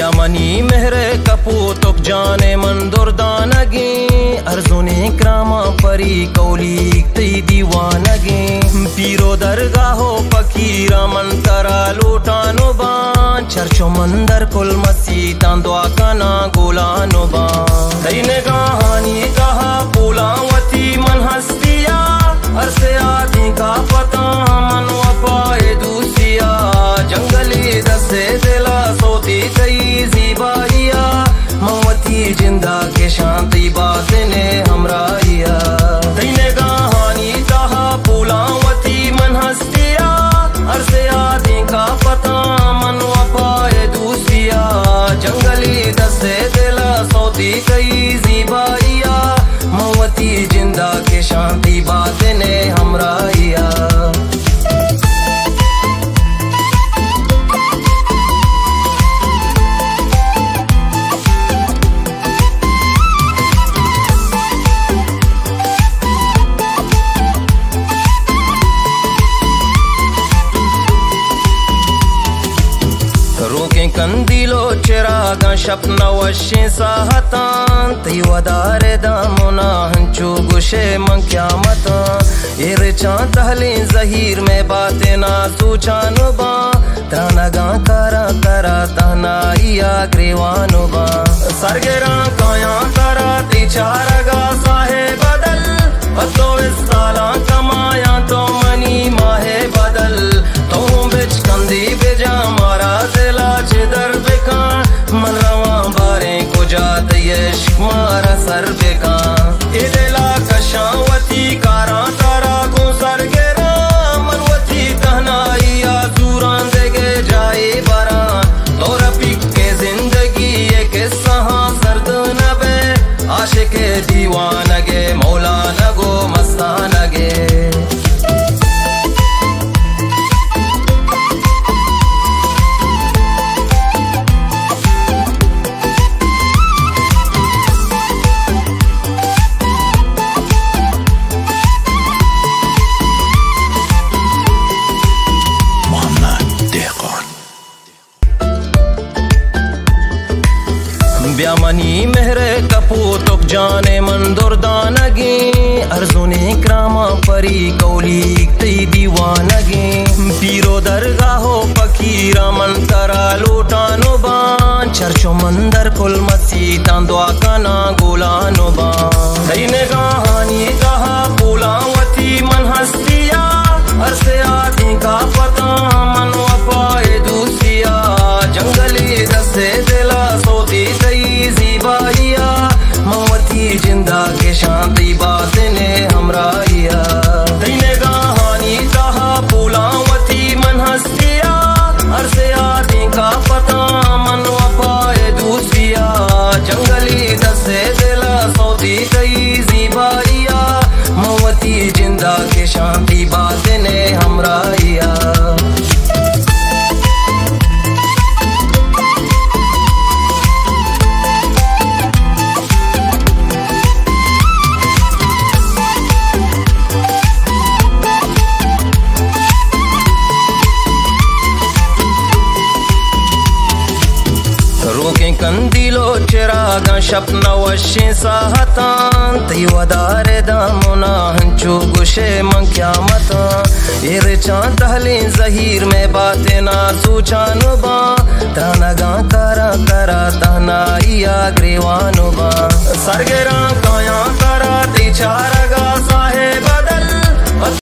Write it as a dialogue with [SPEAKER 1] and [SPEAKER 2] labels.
[SPEAKER 1] ब्यामनी मेहरे कपूतुक जाने मन दुर्दानगी अर्जुने क्रामा परी कौली ती दीवानगी पीरो दरगाहो फकीरा मंतरा लूटानो बान चर्चो मंदर कुल मसीता दुआ कना गोलानो बान दईने कहानी कहा पुलावती मन हस्तिया अरसे आदि का पता मन वफाए दूसिया जंगली दसे दिला सोती कई जीबाइया मवती जिंदा के शांति बात ने हमराइया दईने कहानी कहा पुलावती मन हस्तिया अरसे आदि का पता मन वफाए दूसिया जंगली दसे दिला सोती कई जीबाइया मवती जिंदा के शांति बात ने हमराइया रोके कंदीलो चिरागा शपना वशे साहतान ती वदारे दामुना हंचू गुशे मन क्या मता ये चां तहले जहीर में बातें ना सूचानु बा त्रानगा करा करा तहना इया ग्रीवानु बा सरगेरा काया करा ती चारगा साहे बदल तो इस साला कमाया तो मनी माहे बदल तो बिच कंदी बेजा मारा दिला दर्द का मन रवा बारे को जात यश मारा सर बेका इदेला कशावती कारा तारा को सर गेरा मनवती तहनाइया दूरान देगे जाए बारा तोरा पिक के जिंदगी ये किस्सा सर्द नबे आशिक दीवानगे मौलाना गो मस्तानगे ब्यामनी मेहरे कपूतुक जाने मन दुर्दानगी अर्जुने क्रामा परी कौली ती दीवानगी पीरो दरगाहो फकीरा मंतरा लूटानो बान चर्चो मंदर कुल मसीता दुआ कना गोलानो बान दईने कहानी कहा पुलावती मन हस्तिया अरसे आदि का पता मन वफाए दूसिया जंगली दसे दिला सोती कई जीबाइया मवती जिंदा के शांति बात ने हमराइया दईने कहानी कहा पुलावती मन हस्तिया अरसे आदि का पता मन वफाए दूसिया जंगली दसे दिला सोती कई जीबाइया मवती जिंदा के शांति बात ने हमराइया रोके कंदीलो चिरागा शपना वशे साहतान ती वदारे दामुना हंचू गुशे मन क्या मता ये चां तहले जहीर में बातें ना सूचानु बा त्रानगा करा करा तहना इया ग्रीवानु बा सरगे